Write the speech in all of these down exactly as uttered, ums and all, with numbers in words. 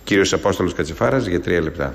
Κύριος Απόστολος Κατσιφάρας για τρία λεπτά.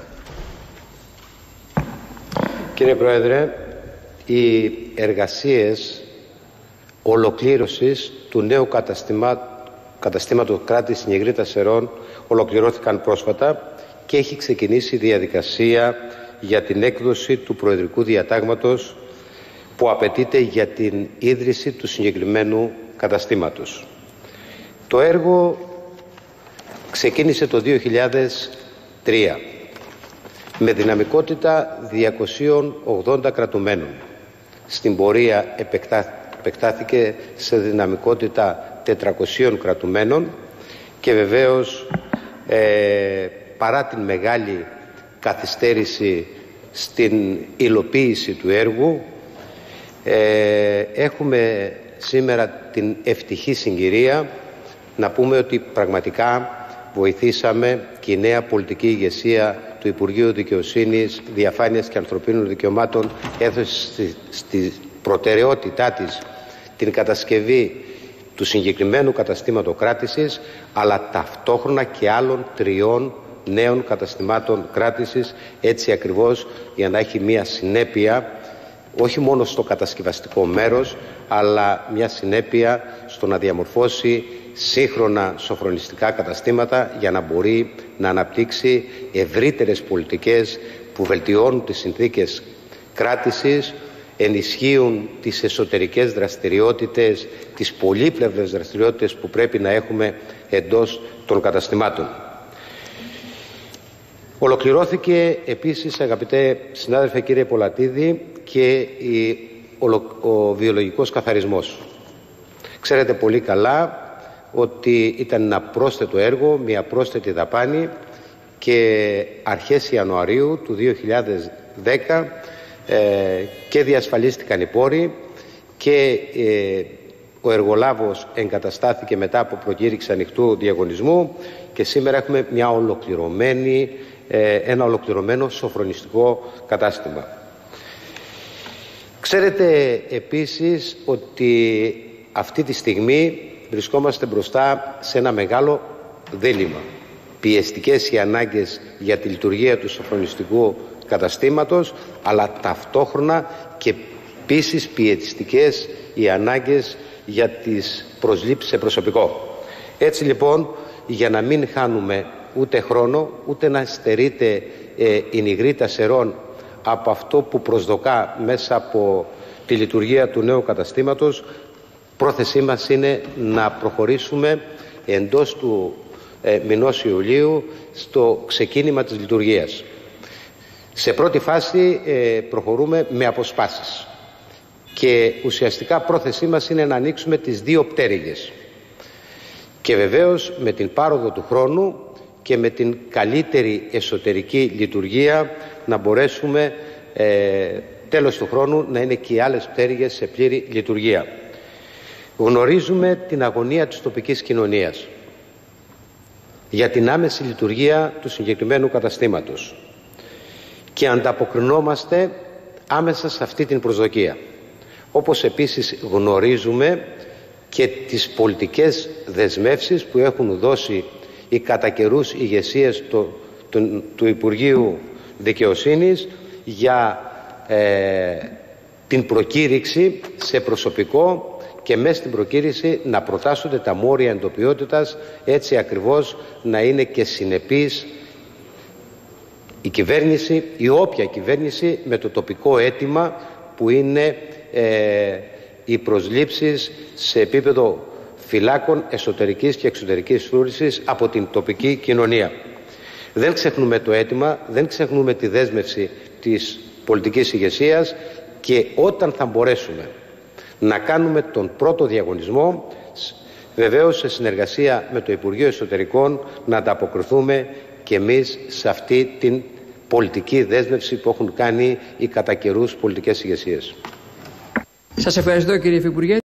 Κύριε Πρόεδρε, οι εργασίες ολοκλήρωσης του νέου καταστήμα, καταστήματος κράτης Νιγρίτας Σερών ολοκληρώθηκαν πρόσφατα και έχει ξεκινήσει η διαδικασία για την έκδοση του Προεδρικού Διατάγματος που απαιτείται για την ίδρυση του συγκεκριμένου καταστήματος. Το έργο ξεκίνησε το δύο χιλιάδες τρία με δυναμικότητα διακοσίων ογδόντα κρατουμένων. Στην πορεία επεκτά, επεκτάθηκε σε δυναμικότητα τετρακοσίων κρατουμένων και βεβαίως ε, παρά την μεγάλη καθυστέρηση στην υλοποίηση του έργου ε, έχουμε σήμερα την ευτυχή συγκυρία να πούμε ότι πραγματικά βοηθήσαμε και η νέα πολιτική ηγεσία του Υπουργείου Δικαιοσύνης, Διαφάνειας και Ανθρωπίνων Δικαιωμάτων έδωσε στη, στη προτεραιότητά της την κατασκευή του συγκεκριμένου καταστήματος κράτησης, αλλά ταυτόχρονα και άλλων τριών νέων καταστημάτων κράτησης, έτσι ακριβώς για να έχει μια συνέπεια όχι μόνο στο κατασκευαστικό μέρος, αλλά μια συνέπεια στο να διαμορφώσει σύγχρονα σοφρονιστικά καταστήματα για να μπορεί να αναπτύξει ευρύτερες πολιτικές που βελτιώνουν τις συνθήκες κράτησης, ενισχύουν τις εσωτερικές δραστηριότητες, τις πολύπλευρες δραστηριότητες που πρέπει να έχουμε εντός των καταστημάτων. Ολοκληρώθηκε επίσης, αγαπητέ συνάδελφε κύριε Πολατίδη, και η, ο, ο βιολογικός καθαρισμός. Ξέρετε πολύ καλά ότι ήταν ένα πρόσθετο έργο, μια πρόσθετη δαπάνη και αρχές Ιανουαρίου του δύο χιλιάδες δέκα ε, και διασφαλίστηκαν οι πόροι και ε, ο εργολάβος εγκαταστάθηκε μετά από προκήρυξη ανοιχτού διαγωνισμού και σήμερα έχουμε μια ολοκληρωμένη, ε, ένα ολοκληρωμένο σοφρονιστικό κατάστημα. Ξέρετε επίσης ότι αυτή τη στιγμή βρισκόμαστε μπροστά σε ένα μεγάλο δίλημμα. Πιεστικές οι ανάγκες για τη λειτουργία του σοφρονιστικού καταστήματος, αλλά ταυτόχρονα και επίσης πιεστικές οι ανάγκες για τις προσλήψεις σε προσωπικό. Έτσι λοιπόν, για να μην χάνουμε ούτε χρόνο, ούτε να στερείται ε, η Νιγρίτα Σερών από αυτό που προσδοκά μέσα από τη λειτουργία του νέου καταστήματος, πρόθεσή μας είναι να προχωρήσουμε εντός του ε, μηνός Ιουλίου στο ξεκίνημα της λειτουργίας. Σε πρώτη φάση ε, προχωρούμε με αποσπάσεις και ουσιαστικά πρόθεσή μας είναι να ανοίξουμε τις δύο πτέρυγες και βεβαίως με την πάροδο του χρόνου και με την καλύτερη εσωτερική λειτουργία να μπορέσουμε ε, τέλος του χρόνου να είναι και οι άλλες πτέρυγες σε πλήρη λειτουργία. Γνωρίζουμε την αγωνία της τοπικής κοινωνίας για την άμεση λειτουργία του συγκεκριμένου καταστήματος και ανταποκρινόμαστε άμεσα σε αυτή την προσδοκία. Όπως επίσης γνωρίζουμε και τις πολιτικές δεσμεύσεις που έχουν δώσει οι κατά καιρούς ηγεσίες του, του, του Υπουργείου Δικαιοσύνης για ε, την προκήρυξη σε προσωπικό και μέσα στην προκήρυξη να προτάσσονται τα μόρια εντοπιότητας, έτσι ακριβώς να είναι και συνεπής η κυβέρνηση, η όποια κυβέρνηση, με το τοπικό αίτημα που είναι ε, οι προσλήψεις σε επίπεδο φυλάκων εσωτερικής και εξωτερικής φρούρησης από την τοπική κοινωνία. Δεν ξεχνούμε το αίτημα, δεν ξεχνούμε τη δέσμευση της πολιτικής ηγεσίας και όταν θα μπορέσουμε να κάνουμε τον πρώτο διαγωνισμό, βεβαίως σε συνεργασία με το Υπουργείο Εσωτερικών, να ανταποκριθούμε και εμείς σε αυτή την πολιτική δέσμευση που έχουν κάνει οι κατά καιρούς πολιτικές ηγεσίες. Σας ευχαριστώ κύριε Υφυπουργέ.